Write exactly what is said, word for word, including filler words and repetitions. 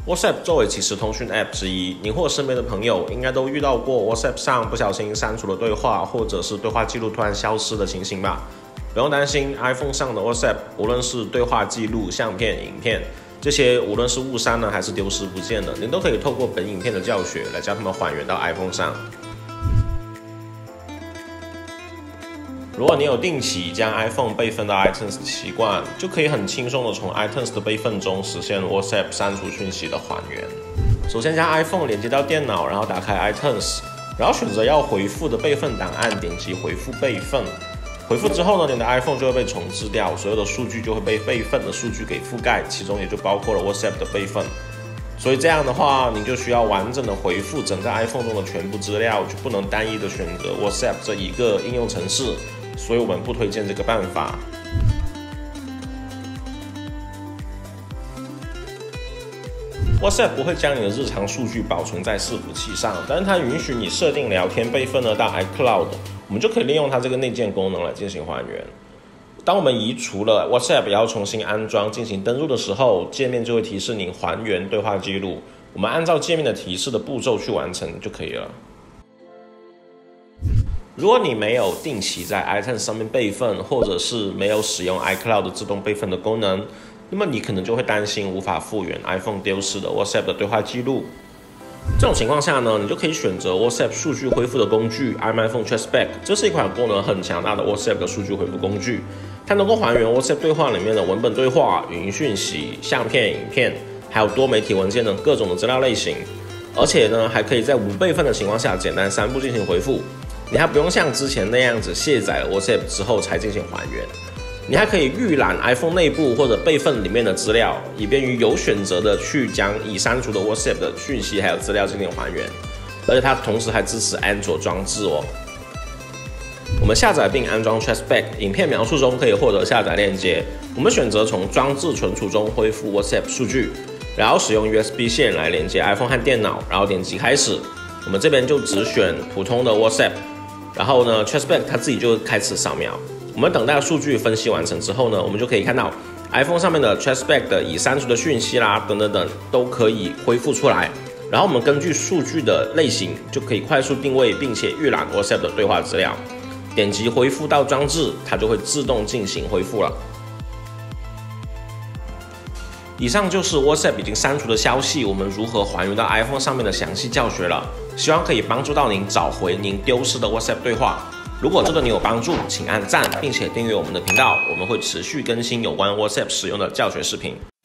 WhatsApp 作为即时通讯 App 之一，您或身边的朋友应该都遇到过 WhatsApp 上不小心删除了对话，或者是对话记录突然消失的情形吧？不用担心 ，iPhone 上的 WhatsApp 无论是对话记录、相片、影片，这些无论是误删呢，还是丢失不见的，您都可以透过本影片的教学来将它们还原到 iPhone 上。如果你有定期将 iPhone 备份到 iTunes 的习惯，就可以很轻松的从 iTunes 的备份中实现 WhatsApp 删除讯息的还原。首先将 iPhone 连接到电脑，然后打开 iTunes， 然后选择要回复的备份档案，点击回复备份。回复之后呢，你的 iPhone 就会被重置掉，所有的数据就会被备份的数据给覆盖，其中也就包括了 WhatsApp 的备份。所以这样的话，你就需要完整的回复整个 iPhone 中的全部资料，就不能单一的选择 WhatsApp 这一个应用程式。所以我们不推荐这个办法。WhatsApp 不会将你的日常数据保存在伺服器上，但是它允许你设定聊天备份呢到 iCloud， 我们就可以利用它这个内建功能来进行还原。当我们移除了 WhatsApp 也要重新安装进行登录的时候，界面就会提示您还原对话记录，我们按照界面的提示的步骤去完成就可以了。如果你没有定期在 iTunes 上面备份，或者是没有使用 iCloud 自动备份的功能，那么你可能就会担心无法复原 iPhone 丢失的 WhatsApp 的对话记录。这种情况下呢，你就可以选择 WhatsApp 数据恢复的工具 iMyFone Traceback， 这是一款功能很强大的 WhatsApp 的数据恢复工具，它能够还原 WhatsApp 对话里面的文本对话、语音讯息、相片、影片，还有多媒体文件等各种的资料类型，而且呢，还可以在无备份的情况下简单三步进行回复。你还不用像之前那样子卸载了 WhatsApp 之后才进行还原，你还可以预览 iPhone 内部或者备份里面的资料，以便于有选择的去将已删除的 WhatsApp 的讯息还有资料进行还原，而且它同时还支持安卓装置哦。我们下载并安装 Traceback， 影片描述中可以获得下载链接。我们选择从装置存储中恢复 WhatsApp 数据，然后使用 U S B 线来连接 iPhone 和电脑，然后点击开始。我们这边就只选普通的 WhatsApp。然后呢 ，Traceback 它自己就开始扫描。我们等待数据分析完成之后呢，我们就可以看到 iPhone 上面的 Traceback 的已删除的讯息啦，等等等都可以恢复出来。然后我们根据数据的类型，就可以快速定位并且预览 WhatsApp 的对话资料。点击恢复到装置，它就会自动进行恢复了。以上就是 WhatsApp 已经删除的消息，我们如何还原到 iPhone 上面的详细教学了。希望可以帮助到您找回您丢失的 WhatsApp 对话。如果这对你有帮助，请按赞，并且订阅我们的频道，我们会持续更新有关 WhatsApp 使用的教学视频。